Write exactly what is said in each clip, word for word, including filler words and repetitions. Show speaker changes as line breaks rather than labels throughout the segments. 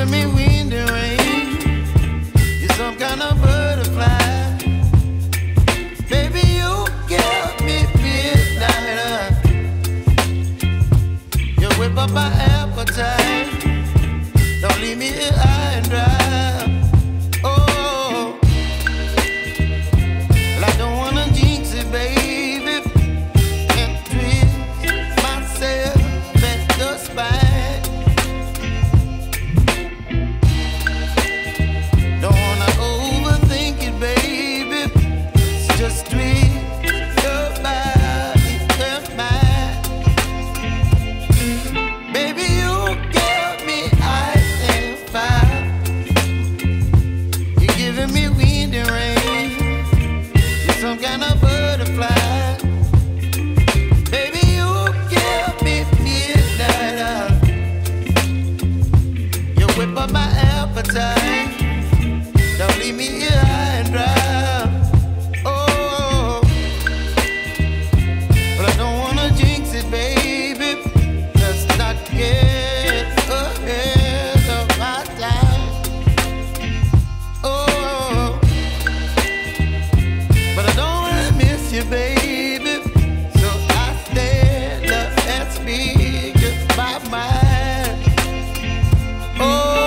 giving me wind and rain. You're some kind of butterfly. Baby, you give me midnight. You whip up my appetite. Don't leave me here high and dry. Oh, well, I don't wanna jinx it, baby, and twist myself at the spine. Don't wanna overthink it, baby. It's just twist your body and mine. Baby, you give me ice and fire. You're giving me wind and rain. You're some kind of butterfly. Baby, you give me midnight. You whip up my appetite. Don't leave me here high and dry. Oh, but I don't wanna jinx it, baby. Let's not get ahead of my time. Oh, but I don't wanna miss you, baby. So I stand up and speak just my mind. Oh.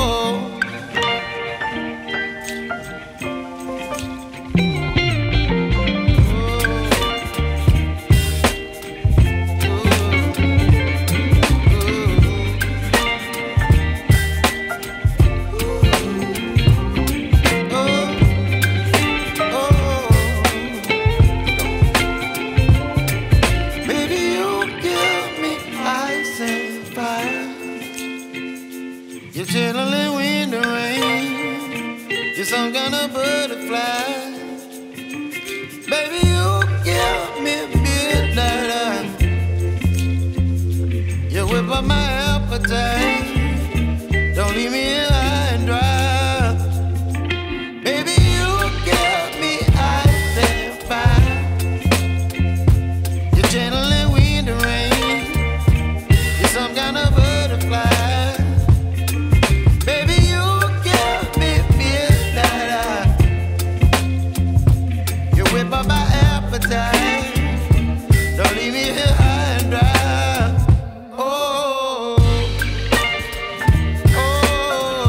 You're chilling wind and rain. You're some kind of butterfly. Baby, you give me midnight. You whip up my appetite. Don't leave me here high and dry. Baby, you give me ice and fire. You're channeling wind and rain. You're some kind of butterfly. Whip up my appetite. Don't leave me here high and dry. Oh, oh,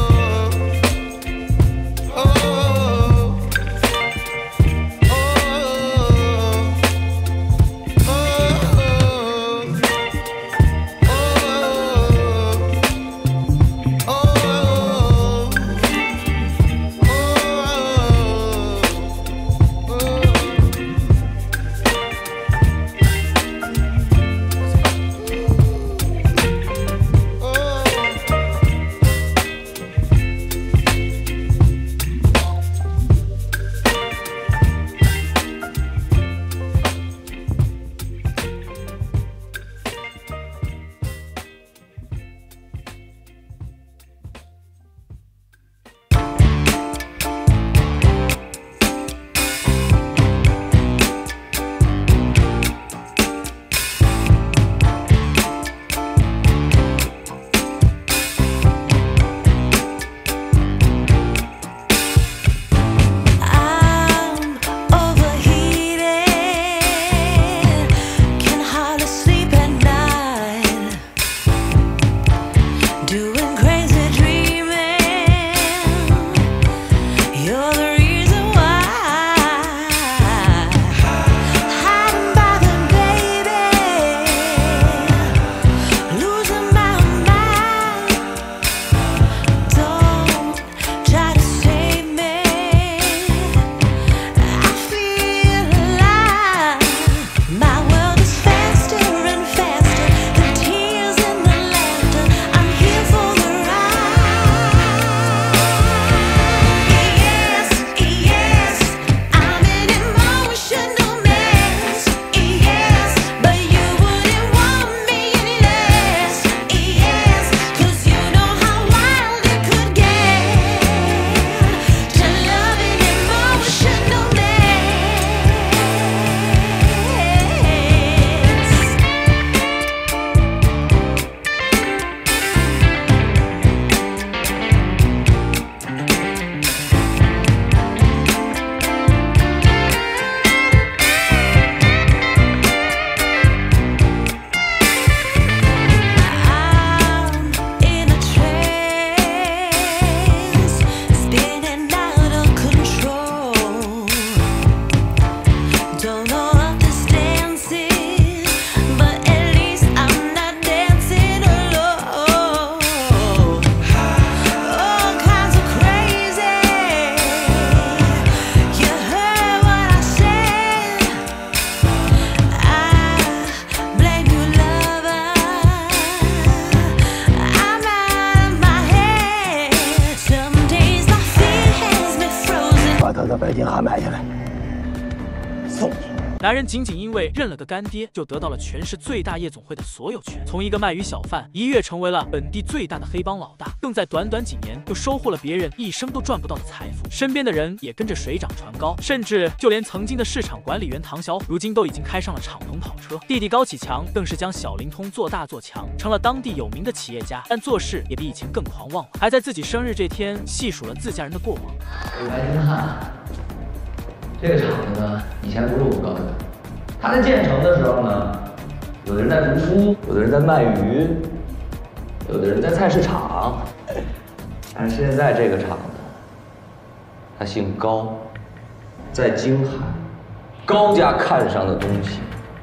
白金汉买下来，送你。
男人仅仅因为认了个干爹，就得到了全市最大夜总会的所有权，从一个卖鱼小贩一跃成为了本地最大的黑帮老大，更在短短几年就收获了别人一生都赚不到的财富。身边的人也跟着水涨船高，甚至就连曾经的市场管理员唐小，如今都已经开上了敞篷跑车。弟弟高启强更是将小灵通做大做强，成了当地有名的企业家，但做事也比以前更狂妄了，还在自己生日这天细数了自家人的过往。
白金汉。 这个厂子呢，以前不是我搞的。它在建成的时候呢，有的人在读书，有的人在卖鱼，有的人在菜市场。但是现在这个厂子，他姓高，在京海，高家看上的东西，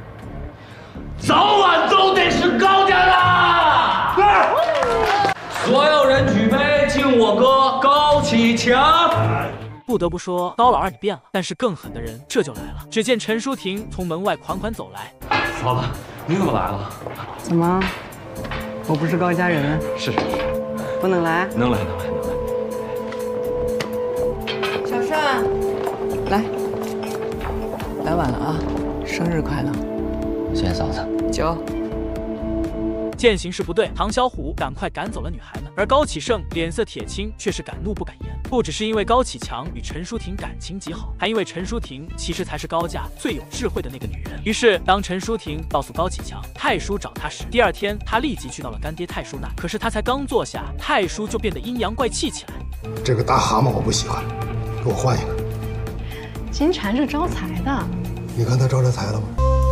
早晚都得是高家的。所有人举杯敬我哥高启强。
不得不说，高老二你变了。但是更狠的人这就来了。只见陈淑婷从门外款款走来。
嫂子，你怎么来了？
怎么？我不是高家人？
是，
不能来？
能来，能来，能来。
小顺，来，来晚了啊，生日快乐！
谢谢嫂子。
酒。
见形势不对，唐小虎赶快赶走了女孩们，而高启盛脸色铁青，却是敢怒不敢言。不只是因为高启强与陈淑婷感情极好，还因为陈淑婷其实才是高家最有智慧的那个女人。于是，当陈淑婷告诉高启强太叔找他时，第二天他立即去到了干爹太叔那。可是他才刚坐下，太叔就变得阴阳怪气起来。
这个大蛤蟆我不喜欢，给我换一个。
金蝉是招财的，
你看他招来财了吗？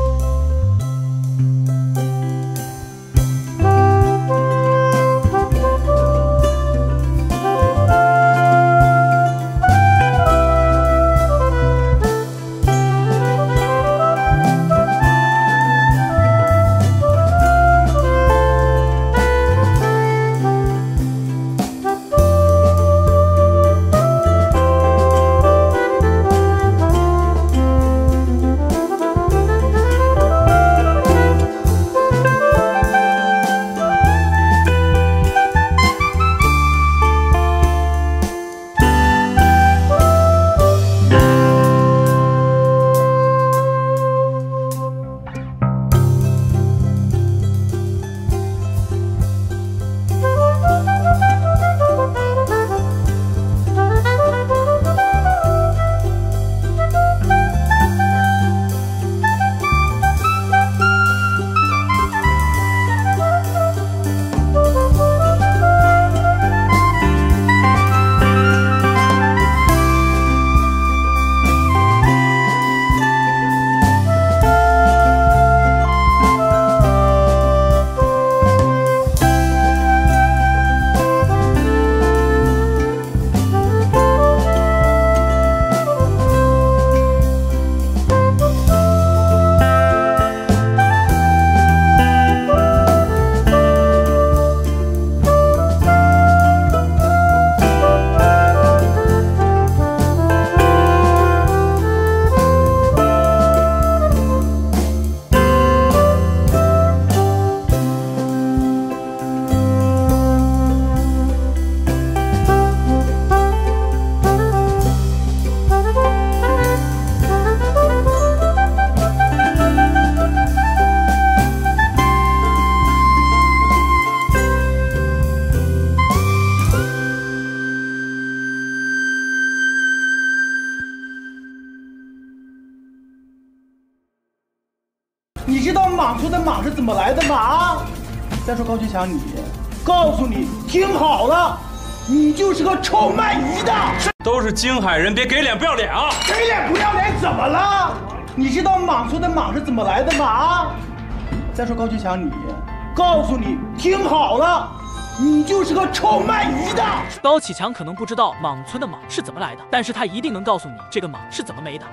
你知道莽村的莽是怎么来的吗？啊！再说高启强，你告诉你，听好了，你就是个臭卖鱼的。
都是京海人，别给脸不要脸啊！
给脸不要脸怎么了？你知道莽村的莽是怎么来的吗？啊！再说高启强，你告诉你，听好了。你就是个臭卖鱼的。
高启强可能不知道莽村的莽是怎么来的，但是他一定能告诉你这个莽是怎么没的。